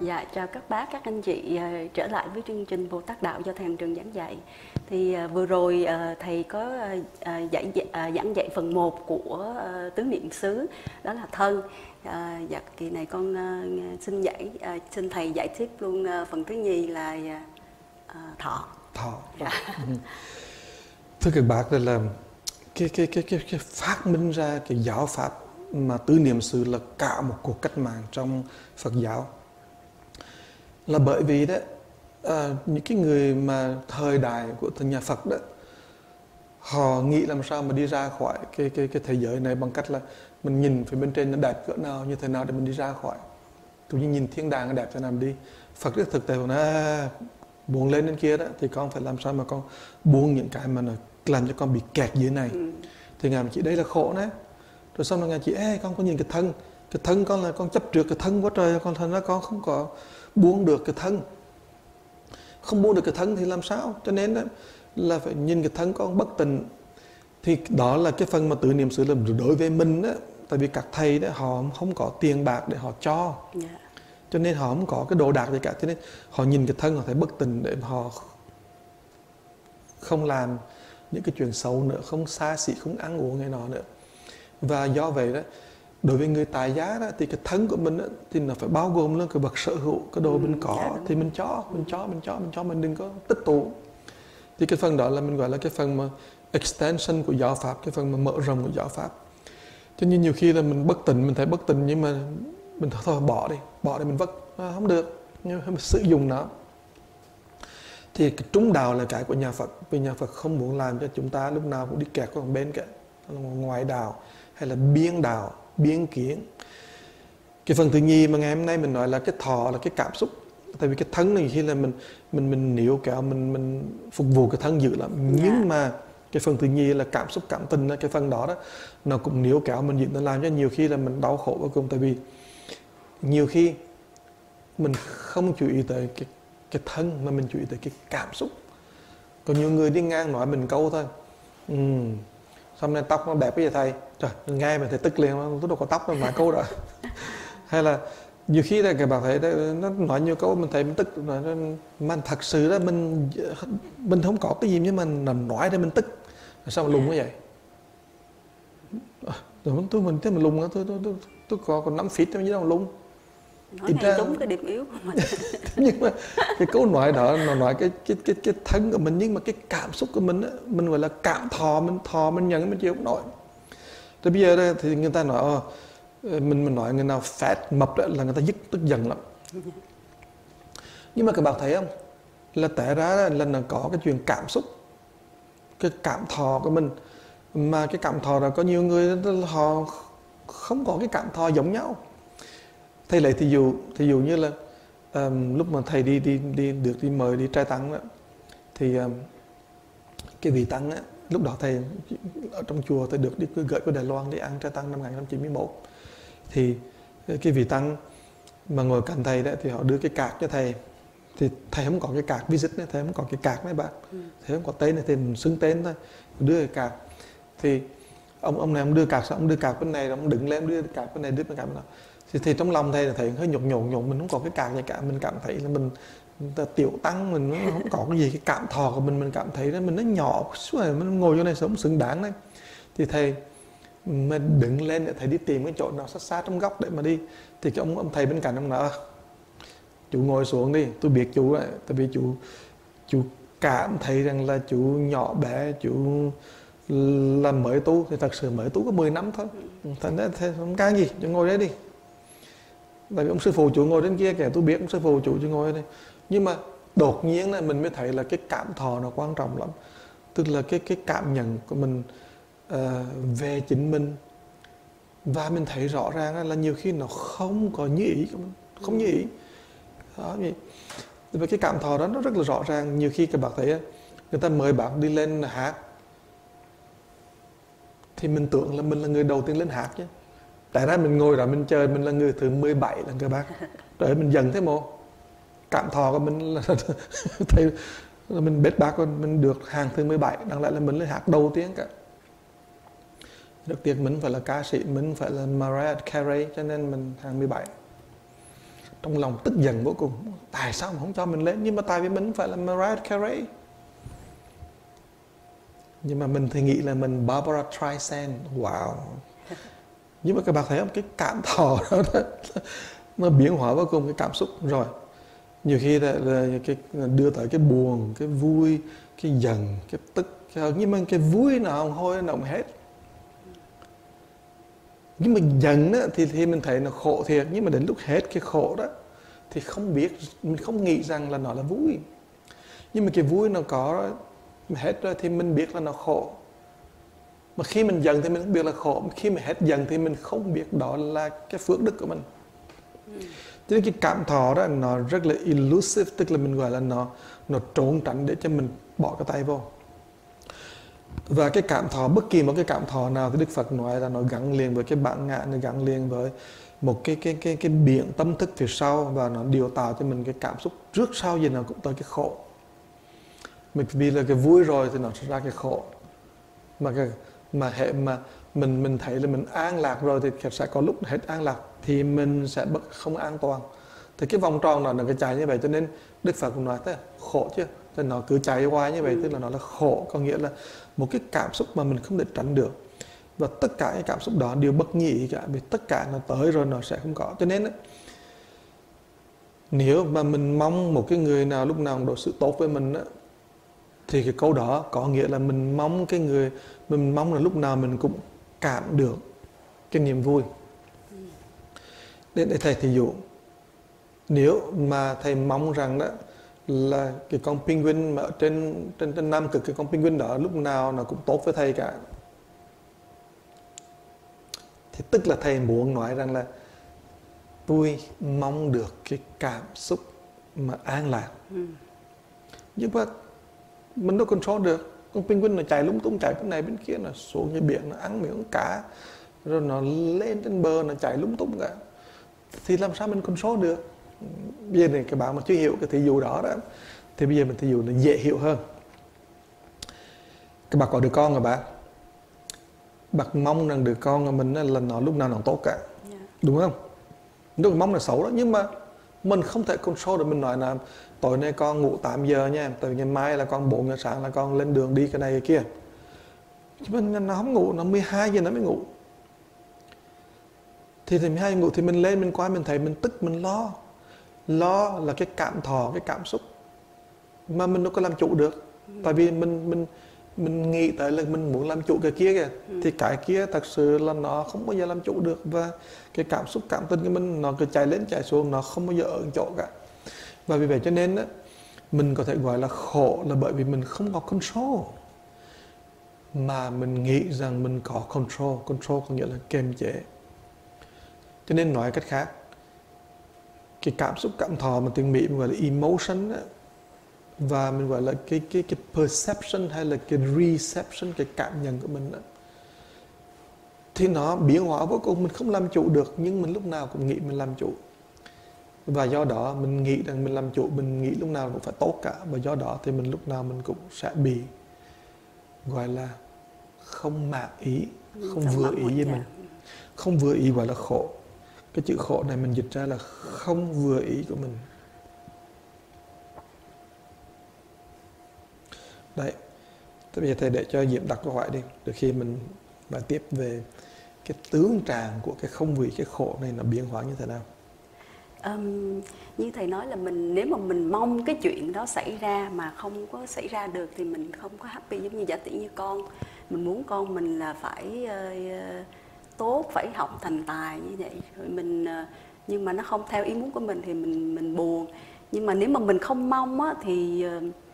Dạ, chào các bác, các anh chị trở lại với chương trình Bồ Tát Đạo do Thầy Hành Trường giảng dạy. Thì vừa rồi thầy có giảng dạy phần 1 của tứ niệm xứ, đó là thân. Dạ, kỳ này con xin thầy giải thích luôn phần thứ nhì là thọ. Thọ. Dạ. Thưa các bác, là cái phát minh ra cái giáo pháp mà tứ niệm xứ là cả một cuộc cách mạng trong Phật giáo. Là bởi vì đó những cái người mà thời đại của nhà Phật đó, họ nghĩ làm sao mà đi ra khỏi cái thế giới này bằng cách là mình nhìn phía bên trên nó đẹp cỡ nào, như thế nào để mình đi ra khỏi. Tôi như nhìn thiên đàng nó đẹp thế nào đi. Phật rất thực tế của nó buông lên đến kia đó, thì con phải làm sao mà con buông những cái mà nó làm cho con bị kẹt dưới này. Thì Ngài chỉ đây là khổ đấy. Rồi xong rồi Ngài chỉ con có nhìn cái thân con là con chấp trước cái thân quá trời, con thân đó con không có buông được cái thân. Không buông được cái thân thì làm sao? Cho nên đó, là phải nhìn cái thân con bất tịnh. Thì đó là cái phần mà tứ niệm xứ là đối với mình đó. Tại vì các thầy đó họ không có tiền bạc để họ cho. Yeah. Cho nên họ không có cái đồ đạc gì cả. Cho nên họ nhìn cái thân họ thấy bất tịnh để họ không làm những cái chuyện xấu nữa, không xa xỉ, không ăn uống hay nọ nữa. Và do vậy đó, đối với người tài giá đó, thì cái thân của mình đó, thì nó phải bao gồm luôn cái vật sở hữu, cái đồ mình có thì mình cho, mình đừng có tích tụ. Thì cái phần đó là mình gọi là cái phần mà extension của giáo pháp, cái phần mà mở rộng của giáo pháp. Cho nên nhiều khi là mình bất tịnh, mình thấy bất tịnh nhưng mà mình thôi bỏ đi mình vất, không được, nhưng mà sử dụng nó. Thì cái trung đạo là cái của nhà Phật, vì nhà Phật không muốn làm cho chúng ta lúc nào cũng đi kẹt vào bên cả, ngoại đạo hay là biên đạo, biên kiến. Cái phần thứ nhì mà ngày hôm nay mình nói là cái thọ, là cái cảm xúc. Tại vì cái thân này khi là mình níu kéo, mình phục vụ cái thân dữ lắm. Nhưng mà cái phần thứ nhì là cảm xúc, cảm tình, cái phần đó nó cũng níu kéo mình dữ, nó làm cho nhiều khi là mình đau khổ vô cùng. Tại vì nhiều khi mình không chú ý tới cái thân mà mình chú ý tới cái cảm xúc. Còn nhiều người đi ngang nói mình câu thôi, xong này tóc nó đẹp cái gì thầy, trời, nghe mình thấy tức liền, tôi đâu có tóc đâu mà câu đó. Hay là nhiều khi là các bạn thấy nó nói nhiều câu mình thấy mình tức, mà thật sự đó mình không có cái gì nhưng mà nói để mình tức, sao mà lùng như vậy? Rồi mình thấy mình lùng, tôi còn 5 feet trong dưới đâu lùng. Nói ngay đúng cái điểm yếu của mình. Nhưng mà cái câu nói đó nó nói cái thân của mình, nhưng mà cái cảm xúc của mình á, mình gọi là cảm thọ, mình nhận mình chịu không nổi. Rồi bây giờ đây, thì người ta nói mình nói người nào fat mập đó là người ta tức giận lắm. Nhưng mà các bạn thấy không, là tại ra là nó có cái chuyện cảm xúc, cái cảm thọ của mình, mà cái cảm thọ đó có nhiều người họ không có cái cảm thọ giống nhau. Thầy lấy thí dụ như là lúc mà thầy được đi mời đi trai tăng đó, thì cái vị tăng á, lúc đó thầy ở trong chùa thầy được đi gửi qua Đài Loan đi ăn trai tăng năm 1991. Thì cái vị tăng mà ngồi cạnh thầy đó thì họ đưa cái card cho thầy. Thì thầy không có cái card visit này, thầy không có cái card này bạn. Thầy không có tên này, thầy xưng tên thôi. Đưa cái card. Thì ông này ông đưa card, ông đưa card bên này, ông đứng lên đưa card bên này, đưa bên card bên đó. Thì trong lòng thầy là thầy hơi nhột, mình không có cái card gì cả, mình cảm thấy là mình tiểu tăng, mình không có cái gì, cái cảm thọ của mình cảm thấy là mình nó nhỏ, mình ngồi chỗ này sống xứng đáng đấy. Thì thầy mà đứng lên để thầy đi tìm cái chỗ nào xa trong góc để mà đi. Thì cái ông thầy bên cạnh ông nói chú ngồi xuống đi, tôi biết chú ấy, tại vì chú cảm thấy rằng là chú nhỏ bé, chú là mới tu, thì thật sự mới tu có 10 năm thôi. Thành ra thầy không can gì, chú ngồi đấy đi. Tại vì ông sư phụ chủ ngồi trên kia kìa, tôi biết ông sư phụ chủ ngồi đây. Nhưng mà đột nhiên là mình mới thấy là cái cảm thọ nó quan trọng lắm. Tức là cái cảm nhận của mình về chính mình. Và mình thấy rõ ràng là nhiều khi nó không có như ý của mình, không như ý. Đó, vậy. Và cái cảm thọ đó nó rất là rõ ràng. Nhiều khi các bạn thấy người ta mời bạn đi lên hát, thì mình tưởng là mình là người đầu tiên lên hát chứ. Tại ra mình ngồi đó mình chờ mình là người thứ 17 là các bác. Rồi mình dần thế mô. Cảm thọ của mình là thấy là mình bết bác, mình được hàng thứ 17. Đáng lẽ là mình lên hát đầu tiên cả. Được tiếc mình phải là ca sĩ, mình phải là Mariah Carey, cho nên mình hàng 17. trong lòng tức giận vô cùng, tại sao mà không cho mình lên, nhưng mà tại vì mình không phải là Mariah Carey. Nhưng mà mình thì nghĩ là mình Barbara Streisand. Wow. Nhưng mà các bạn thấy không, cái cảm thọ đó nó biến hóa vô cùng cái cảm xúc rồi. Nhiều khi là cái đưa tới cái buồn, cái vui, cái giận, cái tức, nhưng mà cái vui nào hôi nó không hết. Nhưng mà giận á, thì mình thấy nó khổ thiệt, nhưng mà đến lúc hết cái khổ đó thì không biết, mình không nghĩ rằng là nó là vui. Nhưng mà cái vui nó có hết rồi thì mình biết là nó khổ. Mà khi mình giận thì mình không biết là khổ, mà khi mà hết giận thì mình không biết đó là cái phước đức của mình. Cho nên cái cảm thọ đó nó rất là elusive, tức là mình gọi là nó trốn tránh để cho mình bỏ cái tay vô. Và cái cảm thọ, bất kỳ một cái cảm thọ nào thì Đức Phật nói là nó gắn liền với cái bản ngã, nó gắn liền với một cái biển tâm thức phía sau, và nó điều tạo cho mình cái cảm xúc trước sau gì nào cũng tới cái khổ. Vì là cái vui rồi thì nó sẽ ra cái khổ. Mà mình thấy là mình an lạc rồi thì sẽ có lúc hết an lạc thì mình sẽ không an toàn. Thì cái vòng tròn nó cái chạy như vậy, cho nên Đức Phật cũng nói thế khổ chứ. Thì nó cứ chạy hoài như vậy, tức là nó là khổ, có nghĩa là một cái cảm xúc mà mình không thể tránh được. Và tất cả cái cảm xúc đó đều bất nhị cả, vì tất cả nó tới rồi nó sẽ không có. Cho nên nếu mà mình mong một cái người nào lúc nào cũng đối xử tốt với mình thì cái câu đó có nghĩa là mình mong cái người mình mong là lúc nào mình cũng cảm được cái niềm vui. Để thầy thí dụ, nếu mà thầy mong rằng đó là cái con penguin mà ở trên Nam Cực, cái con penguin đó lúc nào nó cũng tốt với thầy cả, thì tức là thầy muốn nói rằng là tôi mong được cái cảm xúc mà an lạc. Nhưng mà mình đâu control được. Con penguin nó chạy lung tung, chạy bên này bên kia, nó xuống dưới biển, nó ăn miếng cá, rồi nó lên trên bờ, nó chạy lung tung cả. Thì làm sao mình control được? Bây giờ này các bạn mà chưa hiểu cái thí dụ đó thì bây giờ mình thí dụ nó dễ hiểu hơn. Các bạn có đứa con rồi bạn mong rằng đứa con của mình là nó lúc nào nó tốt cả, đúng không? Đừng mong là xấu đó, nhưng mà mình không thể control được. Mình nói là tối nay con ngủ 8 giờ nha, từ ngày mai là con 4 giờ sáng là con lên đường đi cái này cái kia. Chứ nó không ngủ, nó 12 giờ nó mới ngủ. Thì 12 giờ ngủ thì mình lên, mình qua mình thấy mình tức, mình lo. Lo là cái cảm thọ, cái cảm xúc mà mình đâu có làm chủ được. Tại vì mình nghĩ tới là mình muốn làm chủ cái kia kìa. Thì cái kia thật sự là nó không bao giờ làm chủ được. Và cái cảm xúc, cảm tình của mình nó cứ chạy lên chạy xuống, nó không bao giờ ở chỗ cả. Và vì vậy cho nên mình có thể gọi là khổ là bởi vì mình không có control, mà mình nghĩ rằng mình có control. Control có nghĩa là kiềm chế. Cho nên nói cách khác, cái cảm xúc, cảm thọ mà tiếng Mỹ mình gọi là emotion và mình gọi là cái perception hay là cái reception, cái cảm nhận của mình thì nó biến hóa vô cùng, mình không làm chủ được, nhưng mình lúc nào cũng nghĩ mình làm chủ. Và do đó mình nghĩ rằng mình làm chủ, mình nghĩ lúc nào cũng phải tốt cả. Và do đó thì mình lúc nào mình cũng sẽ bị gọi là không mãn ý, không vừa ý với mình. Không vừa ý gọi là khổ. Cái chữ khổ này mình dịch ra là không vừa ý của mình. Đấy. Thế bây giờ thầy để cho Diễm đặt câu hỏi đi, từ khi mình nói tiếp về cái tướng tràng của cái không vừa ý, cái khổ này nó biến hóa như thế nào. Như thầy nói là nếu mà mình mong cái chuyện đó xảy ra mà không có xảy ra được thì mình không có happy. Giống như giả tỷ như con, mình muốn con mình là phải tốt, phải học thành tài như vậy, rồi nhưng mà nó không theo ý muốn của mình thì mình buồn. Nhưng mà nếu mà mình không mong thì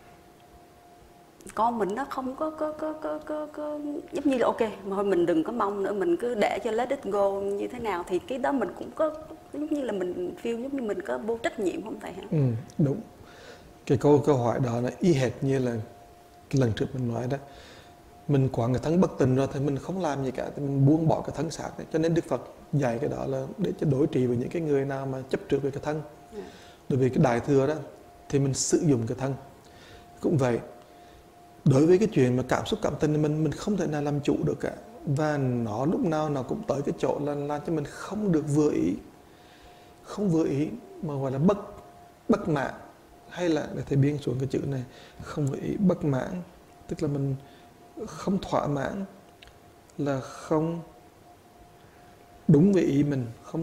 con mình nó không có giống như là ok, mà thôi mình đừng có mong nữa, mình cứ để cho let it go như thế nào thì cái đó mình cũng có giống như là mình feel giống như mình có vô trách nhiệm không thầy hả? Đúng. Cái câu hỏi đó là y hệt như là cái lần trước mình nói đó. Mình quản cái thân bất tịnh rồi thì mình không làm gì cả, thì mình buông bỏ cái thân xác đấy. Cho nên Đức Phật dạy cái đó là để cho đối trị với những cái người nào mà chấp trước về cái thân. Đối với cái đại thừa đó thì mình sử dụng cái thân. Cũng vậy. Đối với cái chuyện mà cảm xúc cảm tình thì mình không thể nào làm chủ được cả. Và nó lúc nào nó cũng tới cái chỗ là làm cho mình không được vừa ý. không vừa ý, mà gọi là bất mãn, hay là để thầy biên xuống cái chữ này, không vừa ý, bất mãn, tức là mình không thỏa mãn, là không đúng với ý mình, không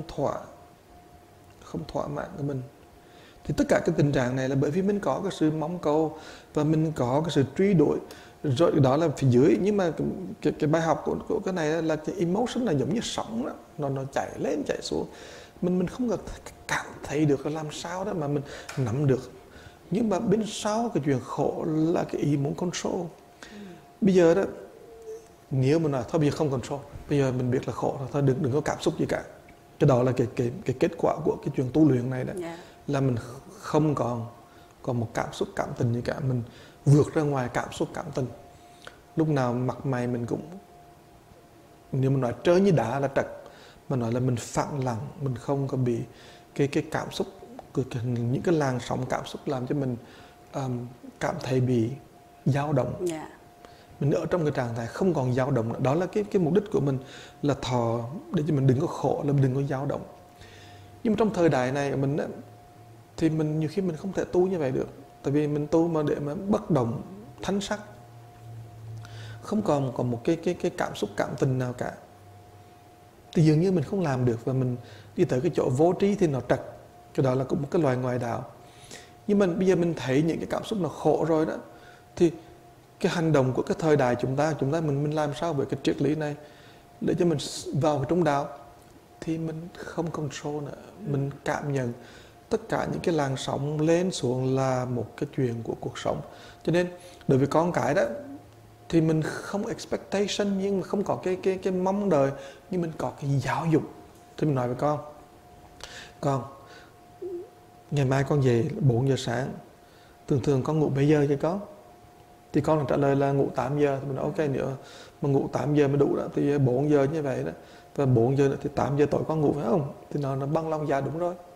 thỏa mãn của mình. Thì tất cả cái tình trạng này là bởi vì mình có cái sự mong cầu và mình có cái sự truy đuổi, rồi đó là phía dưới. Nhưng mà cái bài học của cái này là cái emotion là giống như sóng đó, nó chảy lên chảy xuống, mình không cảm thấy được là làm sao đó mà mình nắm được. Nhưng mà bên sau cái chuyện khổ là cái ý muốn control. Bây giờ đó, nếu mà nói thôi bây giờ không control, bây giờ mình biết là khổ rồi, thôi đừng có cảm xúc gì cả. Cái đó là cái kết quả của cái chuyện tu luyện này đó. Là mình không còn một cảm xúc cảm tình gì cả, mình vượt ra ngoài cảm xúc cảm tình. Lúc nào mặt mày mình cũng, nếu mà nói trơ như đá là trật, mà nói là mình phẳng lặng, mình không có bị cái cảm xúc, những cái làn sóng cảm xúc làm cho mình cảm thấy bị dao động. Mình ở trong cái trạng thái không còn dao động nữa. Đó là cái mục đích của mình, là thọ để cho mình đừng có khổ, là mình đừng có dao động. Nhưng mà trong thời đại này của mình á, thì mình nhiều khi mình không thể tu như vậy được. Tại vì mình tu mà để mà bất động thanh sắc, không còn một cái cảm xúc cảm tình nào cả, thì dường như mình không làm được. Và mình đi tới cái chỗ vô trí thì nó trật. Cái đó là cũng một cái loài ngoại đạo. Nhưng mà bây giờ mình thấy những cái cảm xúc nó khổ rồi đó, thì cái hành động của cái thời đại chúng ta mình làm sao với cái triết lý này để cho mình vào cái trung đạo, thì mình không control nữa, mình cảm nhận tất cả những cái làn sóng lên xuống là một cái chuyện của cuộc sống. Cho nên đối với con cái đó thì mình không expectation, nhưng mà không có cái mong đợi, nhưng mình có cái giáo dục. Thì mình nói với con ngày mai con về 4 giờ sáng, thường con ngủ mấy giờ cho con? Thì con trả lời là ngủ 8 giờ. Thì mình nói ok, nếu mà ngủ 8 giờ mới đủ đó, thì 4 giờ như vậy đó, và 4 giờ nữa thì 8 giờ tối con ngủ, phải không? Thì nó băng long dạ đúng rồi.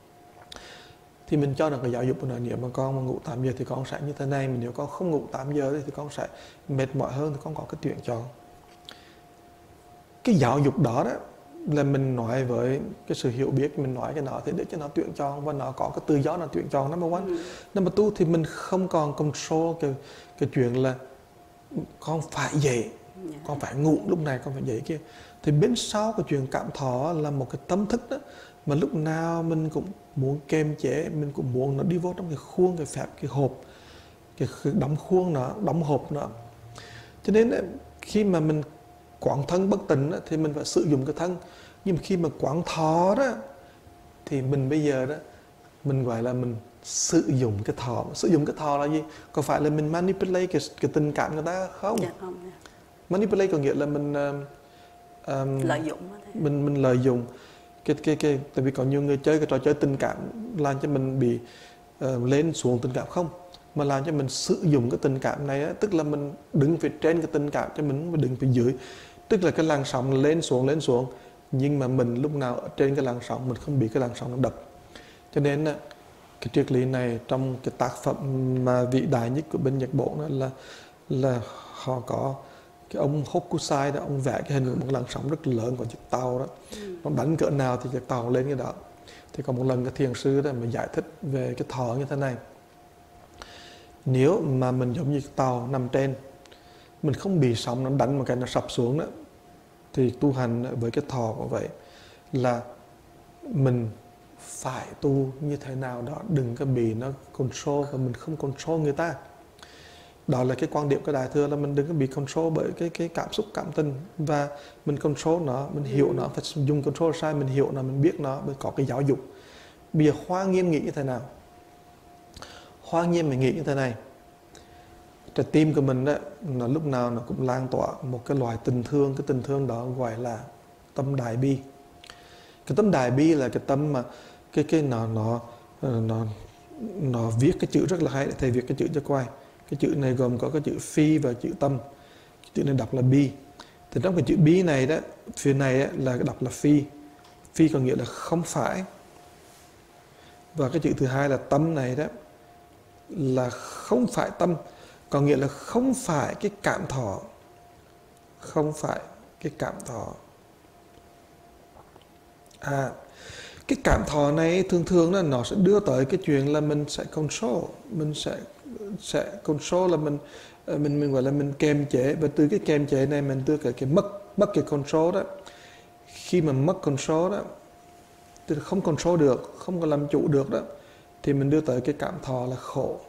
Thì mình cho rằng cái giáo dục của nó, nếu mà con mà ngủ 8 giờ thì con sẽ như thế này, mà nếu con không ngủ 8 giờ thì con sẽ mệt mỏi hơn, thì con có cái tuyển chọn. Cái giáo dục đó đó là mình nói với cái sự hiểu biết, mình nói cái nó thì để cho nó tuyển chọn, và nó có cái tự do nó tuyển chọn. Number one. Number two thì mình không còn control cái chuyện là con phải dậy, con phải ngủ lúc này, con phải dậy kia. Thì bên sau cái chuyện cảm thọ là một cái tâm thức đó, mà lúc nào mình cũng muốn kiềm chế, mình cũng muốn nó đi vô trong cái khuôn, cái phép, cái hộp, cái đóng khuôn nó, đóng hộp nó. Cho nên khi mà mình quán thân bất tịnh thì mình phải sử dụng cái thân. Nhưng mà khi mà quán thọ đó, thì mình bây giờ đó, mình gọi là mình sử dụng cái thọ. Sử dụng cái thọ là gì? Có phải là mình manipulate cái tình cảm người ta không? Dạ không. Manipulate có nghĩa là mình lợi dụng. Mình lợi dụng cái tại vì có nhiều người chơi cái trò chơi tình cảm làm cho mình bị lên xuống tình cảm không, mà làm cho mình sử dụng cái tình cảm này á, tức là mình đứng phía trên cái tình cảm cho mình đứng phía dưới, tức là cái làn sóng lên xuống, nhưng mà mình lúc nào ở trên cái làn sóng mình không bị cái làn sóng nó đập. Cho nên cái triết lý này trong cái tác phẩm mà vĩ đại nhất của bên Nhật Bản đó là họ có cái ông Hokusai đó, ông vẽ cái hình một làn sóng rất lớn của chiếc tàu đó, nó đánh cỡ nào thì chiếc tàu lên cái đó. Thì có một lần cái thiền sư đó mà giải thích về cái thọ như thế này: nếu mà mình giống như cái tàu nằm trên, mình không bị sóng nó đánh một cái nó sập xuống đó, thì tu hành với cái thọ của vậy là mình phải tu như thế nào đó, đừng có bị nó control, và mình không control người ta. Đó là cái quan điểm của Đại Thừa, là mình đừng có bị control bởi cái cảm xúc cảm tình, và mình control nó, mình hiểu nó, phải dùng control sai, mình hiểu nó, mình biết nó, mình có cái giáo dục. Bây giờ Hoa Nghiêm nghĩ như thế nào? Hoa Nghiêm mình nghĩ như thế này: trái tim của mình đó, nó lúc nào nó cũng lan tỏa một cái loại tình thương. Cái tình thương đó gọi là tâm đại bi. Cái tâm đại bi là cái tâm mà nó viết cái chữ rất là hay. Thầy viết cái chữ cho coi. Cái chữ này gồm có cái chữ phi và chữ tâm. Cái chữ này đọc là bi. Thì trong cái chữ bi này đó, phía này là đọc là phi. Phi có nghĩa là không phải. Và cái chữ thứ hai là tâm này đó là không phải tâm, có nghĩa là không phải cái cảm thọ. Không phải cái cảm thọ. cái cảm thọ này thường thường là nó sẽ đưa tới cái chuyện là mình sẽ control, mình sẽ control là mình gọi là mình kiềm chế, và từ cái kiềm chế này mình đưa cái mất cái control đó. Khi mà mất control đó, thì không control được, không có làm chủ được đó, thì mình đưa tới cái cảm thọ là khổ.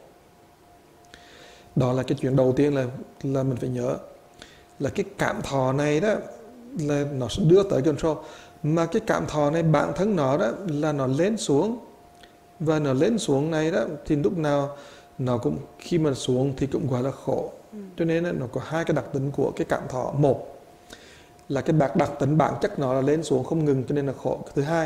Đó là cái chuyện đầu tiên là mình phải nhớ, là cái cảm thọ này đó là nó sẽ đưa tới control. Mà cái cảm thọ này bản thân nó đó là nó lên xuống, và nó lên xuống này đó thì lúc nào nó cũng, khi mà xuống thì cũng gọi là khổ. Cho nên nó có hai cái đặc tính của cái cảm thọ. Một là cái đặc tính bản chất nó là lên xuống không ngừng, cho nên là khổ. Thứ hai,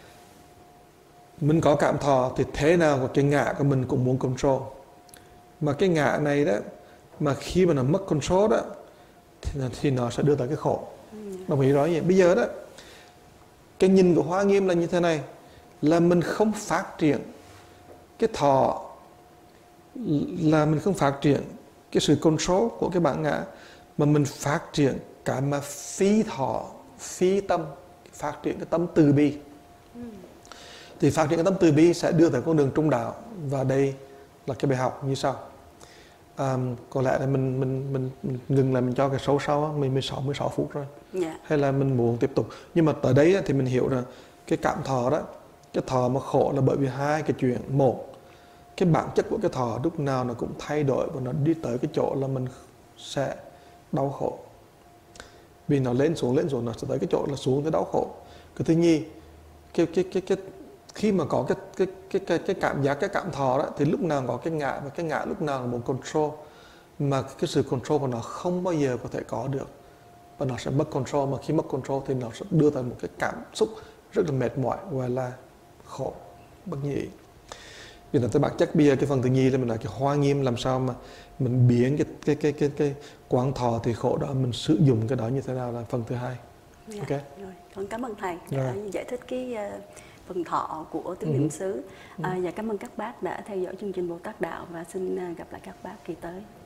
mình có cảm thọ thì thế nào cái ngã của mình cũng muốn control. Mà cái ngã này đó, mà khi mà nó mất control đó thì nó sẽ đưa tới cái khổ. Đồng ý nói gì? Bây giờ đó, cái nhìn của Hoa Nghiêm là như thế này, là mình không phát triển cái thọ, là mình không phát triển cái sự control của cái bản ngã, mà mình phát triển cái mà phi thọ, phi tâm, phát triển cái tâm từ bi. Thì phát triển cái tâm từ bi sẽ đưa tới con đường trung đạo. Và đây là cái bài học như sau. Có lẽ là mình ngừng lại, mình cho cái số sau, mình 16 phút rồi. Hay là mình muốn tiếp tục. Nhưng mà tới đấy thì mình hiểu rằng cái cảm thọ đó, cái thọ mà khổ là bởi vì hai cái chuyện. Một, cái bản chất của cái thọ lúc nào nó cũng thay đổi, và nó đi tới cái chỗ là mình sẽ đau khổ. Vì nó lên xuống nó sẽ tới cái chỗ là xuống tới đau khổ. Cái thứ nhì, khi mà có cái cảm giác, cái cảm thọ đó, thì lúc nào có cái ngã, và cái ngã lúc nào là một control, mà cái sự control của nó không bao giờ có thể có được, và nó sẽ mất control. Mà khi mất control thì nó sẽ đưa tới một cái cảm xúc rất là mệt mỏi, gọi là khổ, bất nhị. Vì là tới bản chất bây giờ cái phần thứ nhì là mình nói cái Hoa Nghiêm làm sao mà mình biến cái quán thọ thì khổ đó, mình sử dụng cái đó như thế nào là phần thứ hai. Ok. Rồi, con cảm ơn thầy đã giải thích cái phần thọ của tứ niệm xứ. Và cảm ơn các bác đã theo dõi chương trình Bồ Tát Đạo, và xin gặp lại các bác kỳ tới.